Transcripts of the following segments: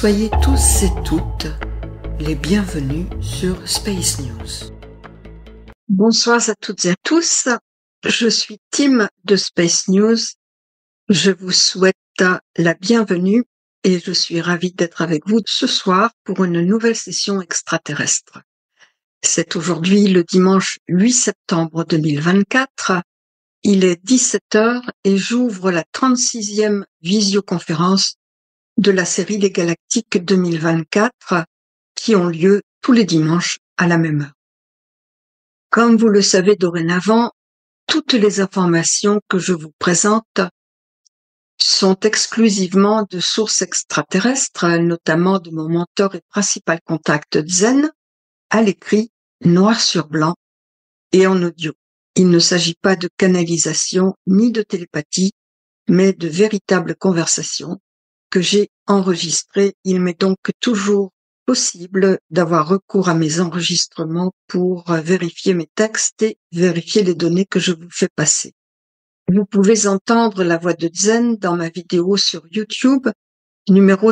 Soyez tous et toutes les bienvenus sur Space News. Bonsoir à toutes et à tous, je suis Tim de Space News. Je vous souhaite la bienvenue et je suis ravie d'être avec vous ce soir pour une nouvelle session extraterrestre. C'est aujourd'hui le dimanche 8 septembre 2024. Il est 17h et j'ouvre la 36e visioconférence de la série Les Galactiques 2024 qui ont lieu tous les dimanches à la même heure. Comme vous le savez dorénavant, toutes les informations que je vous présente sont exclusivement de sources extraterrestres, notamment de mon mentor et principal contact Zen, à l'écrit, noir sur blanc et en audio. Il ne s'agit pas de canalisation ni de télépathie, mais de véritables conversations que j'ai enregistrées. Il m'est donc toujours possible d'avoir recours à mes enregistrements pour vérifier mes textes et vérifier les données que je vous fais passer. Vous pouvez entendre la voix de Zen dans ma vidéo sur YouTube, numéro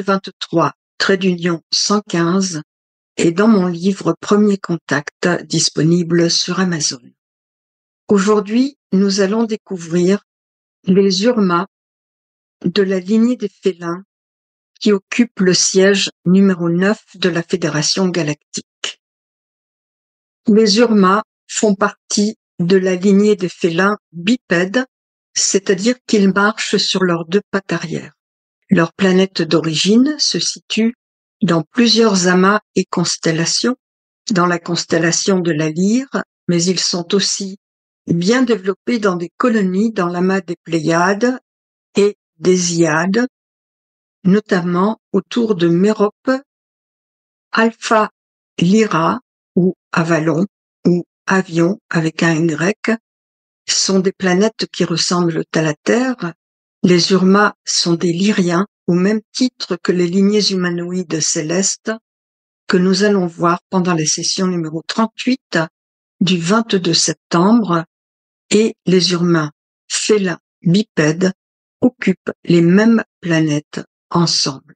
2023-115, et dans mon livre Premier Contact, disponible sur Amazon. Aujourd'hui, nous allons découvrir les Urma de la lignée des félins qui occupent le siège numéro 9 de la Fédération galactique. Les Urma font partie de la lignée des félins bipèdes, c'est-à-dire qu'ils marchent sur leurs deux pattes arrière. Leur planète d'origine se situe dans plusieurs amas et constellations, dans la constellation de la Lyre, mais ils sont aussi bien développés dans des colonies dans l'amas des Pléiades et des Hyades, notamment autour de Mérope, Alpha Lyra ou Avalon ou Avion avec un Y sont des planètes qui ressemblent à la Terre. Les Urma sont des Lyriens au même titre que les lignées humanoïdes célestes que nous allons voir pendant la session numéro 38 du 22 septembre, et les Urma félins bipèdes occupent les mêmes planètes ensemble.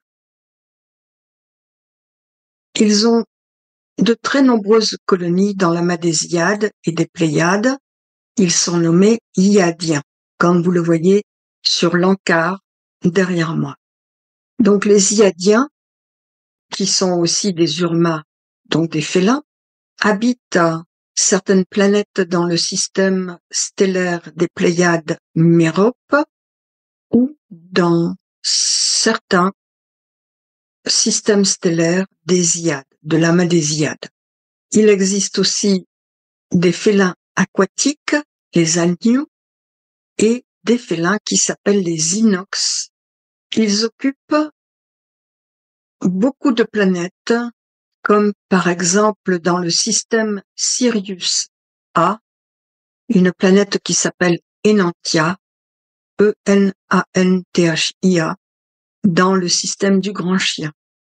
Ils ont de très nombreuses colonies dans l'amas des Hyades et des Pléiades. Ils sont nommés Hyadiens, comme vous le voyez sur l'encart derrière moi. Donc les Hyadiens, qui sont aussi des Urma, donc des félins, habitent certaines planètes dans le système stellaire des Pléiades Mérope ou dans certains systèmes stellaires des Hyades, de l'amas des Hyades. Il existe aussi des félins aquatiques, les Agneaux, et des félins qui s'appellent les Inox. Ils occupent beaucoup de planètes, comme par exemple dans le système Sirius A, une planète qui s'appelle Enantia, E-N-A-N-T-H-I-A, dans le système du Grand Chien.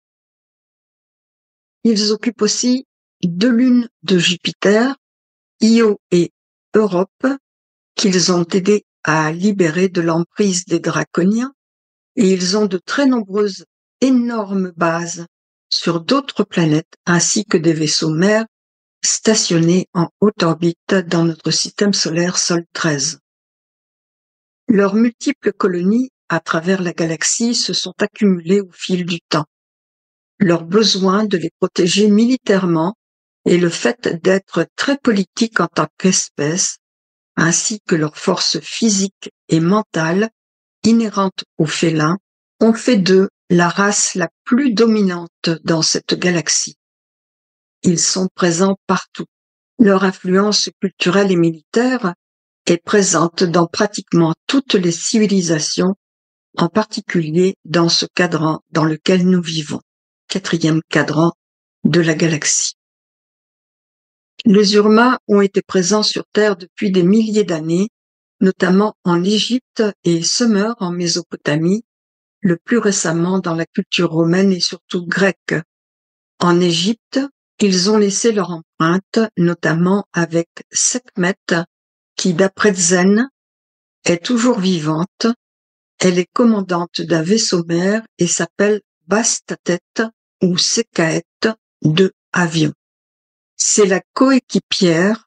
Ils occupent aussi deux lunes de Jupiter, Io et Europe, qu'ils ont aidé à libérer de l'emprise des Draconiens, et ils ont de très nombreuses énormes bases sur d'autres planètes ainsi que des vaisseaux mers stationnés en haute orbite dans notre système solaire Sol 13. Leurs multiples colonies à travers la galaxie se sont accumulées au fil du temps. Leur besoin de les protéger militairement et le fait d'être très politiques en tant qu'espèce, ainsi que leur force physique et mentale inhérente aux félins, ont fait d'eux la race la plus dominante dans cette galaxie. Ils sont présents partout. Leur influence culturelle et militaire est présente dans pratiquement toutes les civilisations, en particulier dans ce cadran dans lequel nous vivons, 4e cadran de la galaxie. Les Urma ont été présents sur Terre depuis des milliers d'années, notamment en Égypte et Sumer en Mésopotamie, le plus récemment dans la culture romaine et surtout grecque. En Égypte, ils ont laissé leur empreinte, notamment avec Sekhmet, qui d'après Zen est toujours vivante. Elle est commandante d'un vaisseau mère et s'appelle Basse-Tête ou Sécaète de Avion. C'est la coéquipière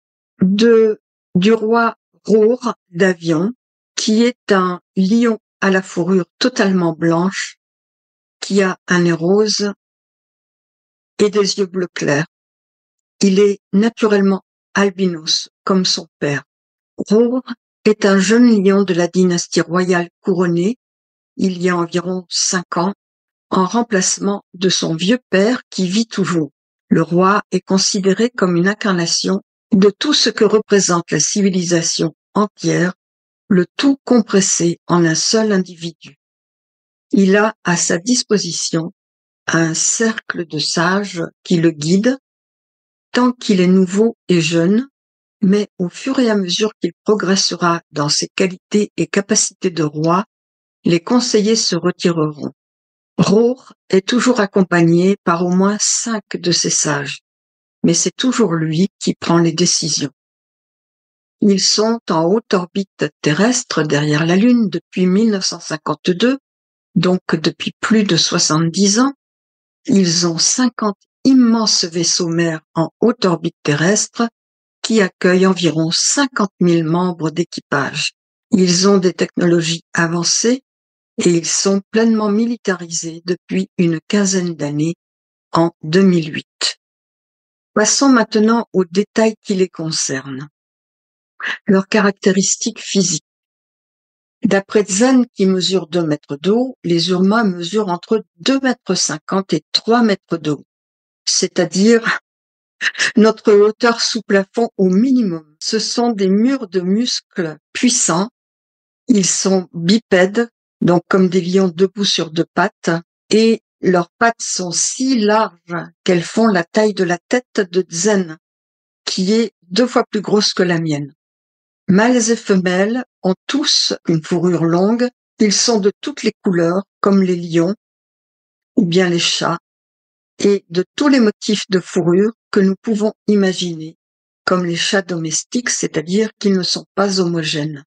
du roi Roure d'Avion, qui est un lion à la fourrure totalement blanche, qui a un nez rose et des yeux bleu clair. Il est naturellement albinos, comme son père. Roure est un jeune lion de la dynastie royale couronnée, il y a environ 5 ans, en remplacement de son vieux père qui vit toujours. Le roi est considéré comme une incarnation de tout ce que représente la civilisation entière, le tout compressé en un seul individu. Il a à sa disposition un cercle de sages qui le guident tant qu'il est nouveau et jeune, mais au fur et à mesure qu'il progressera dans ses qualités et capacités de roi, les conseillers se retireront. Roure est toujours accompagné par au moins 5 de ses sages, mais c'est toujours lui qui prend les décisions. Ils sont en haute orbite terrestre derrière la Lune depuis 1952, donc depuis plus de 70 ans. Ils ont 50 immenses vaisseaux mères en haute orbite terrestre qui accueillent environ 50 000 membres d'équipage. Ils ont des technologies avancées et ils sont pleinement militarisés depuis une quinzaine d'années, en 2008. Passons maintenant aux détails qui les concernent. Leurs caractéristiques physiques. D'après Zen, qui mesure 2 mètres de haut, les Urmas mesurent entre 2,50 mètres et 3 mètres de haut, c'est-à-dire notre hauteur sous plafond au minimum. Ce sont des murs de muscles puissants. Ils sont bipèdes, donc comme des lions debout sur 2 pattes, et leurs pattes sont si larges qu'elles font la taille de la tête de Zen, qui est 2 fois plus grosse que la mienne. Mâles et femelles ont tous une fourrure longue. Ils sont de toutes les couleurs, comme les lions ou bien les chats, et de tous les motifs de fourrure que nous pouvons imaginer, comme les chats domestiques, c'est-à-dire qu'ils ne sont pas homogènes.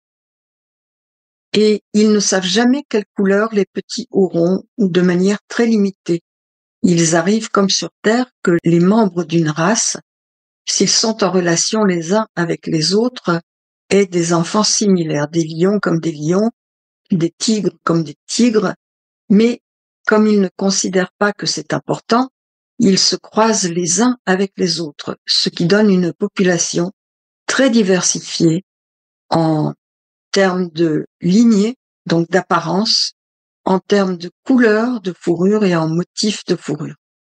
Et ils ne savent jamais quelle couleur les petits auront, ou de manière très limitée. Ils arrivent comme sur Terre que les membres d'une race, s'ils sont en relation les uns avec les autres, aient des enfants similaires, des lions comme des lions, des tigres comme des tigres, mais comme ils ne considèrent pas que c'est important, ils se croisent les uns avec les autres, ce qui donne une population très diversifiée en termes de lignée, donc d'apparence, en termes de couleur de fourrure et en motif de fourrure.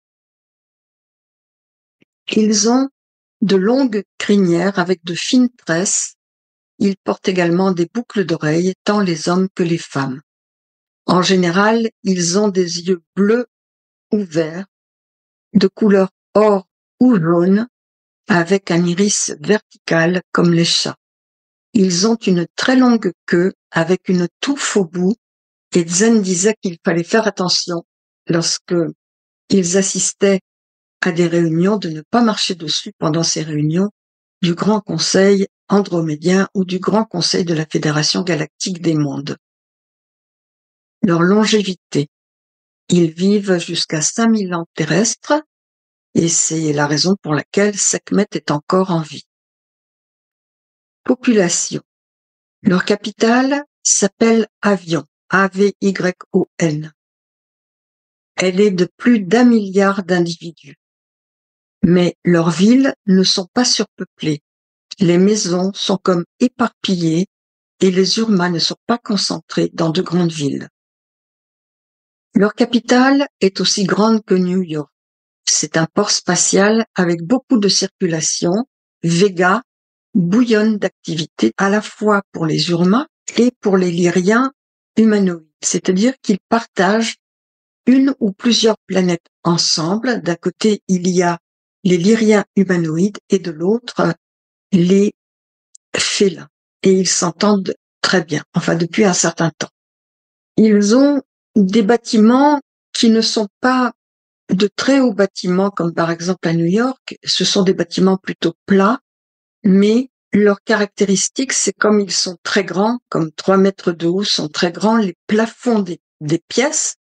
Ils ont de longues crinières avec de fines tresses. Ils portent également des boucles d'oreilles, tant les hommes que les femmes. En général, ils ont des yeux bleus ou verts, de couleur or ou jaune, avec un iris vertical comme les chats. Ils ont une très longue queue avec une touffe au bout, et Zen disait qu'il fallait faire attention lorsque ils assistaient à des réunions de ne pas marcher dessus pendant ces réunions du Grand Conseil andromédien ou du Grand Conseil de la Fédération galactique des mondes. Leur longévité. Ils vivent jusqu'à 5000 ans terrestres, et c'est la raison pour laquelle Sekhmet est encore en vie. Population. Leur capitale s'appelle Avion, A-V-Y-O-N. Elle est de plus d'1 milliard d'individus. Mais leurs villes ne sont pas surpeuplées. Les maisons sont comme éparpillées et les Urmas ne sont pas concentrés dans de grandes villes. Leur capitale est aussi grande que New York. C'est un port spatial avec beaucoup de circulation. Vega bouillonne d'activité à la fois pour les Urmas et pour les Lyriens humanoïdes, c'est-à-dire qu'ils partagent une ou plusieurs planètes ensemble. D'un côté, il y a les Lyriens humanoïdes et de l'autre, les félins. Et ils s'entendent très bien, enfin depuis un certain temps. Ils ont des bâtiments qui ne sont pas de très hauts bâtiments, comme par exemple à New York. Ce sont des bâtiments plutôt plats, mais leur caractéristique, c'est comme ils sont très grands, comme 3 mètres de haut sont très grands, les plafonds des pièces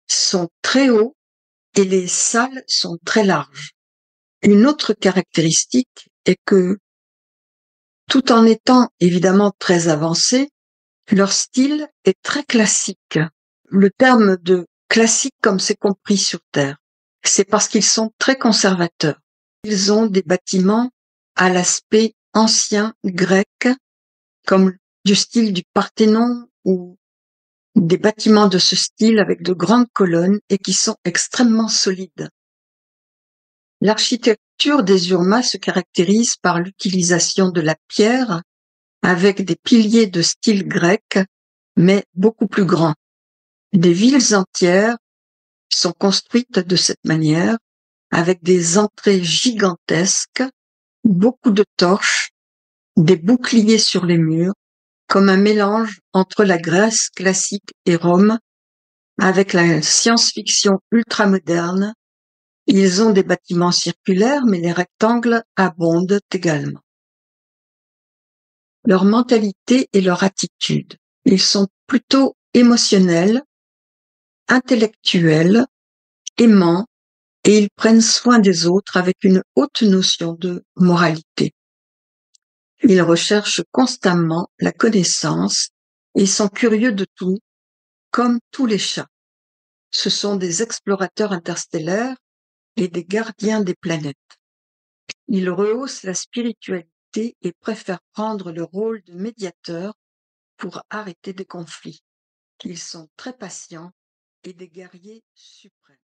sont très hauts et les salles sont très larges. Une autre caractéristique est que, tout en étant évidemment très avancés, leur style est très classique. Le terme de classique comme c'est compris sur Terre, c'est parce qu'ils sont très conservateurs. Ils ont des bâtiments à l'aspect ancien grec, comme du style du Parthénon ou des bâtiments de ce style avec de grandes colonnes et qui sont extrêmement solides. L'architecture des Urma se caractérise par l'utilisation de la pierre avec des piliers de style grec, mais beaucoup plus grands. Des villes entières sont construites de cette manière, avec des entrées gigantesques, beaucoup de torches, des boucliers sur les murs, comme un mélange entre la Grèce classique et Rome, avec la science-fiction ultramoderne. Ils ont des bâtiments circulaires, mais les rectangles abondent également. Leur mentalité et leur attitude. Ils sont plutôt émotionnels, intellectuels, aimants, et ils prennent soin des autres avec une haute notion de moralité. Ils recherchent constamment la connaissance et sont curieux de tout, comme tous les chats. Ce sont des explorateurs interstellaires et des gardiens des planètes. Ils rehaussent la spiritualité et préfèrent prendre le rôle de médiateur pour arrêter des conflits. Ils sont très patients et des guerriers suprêmes.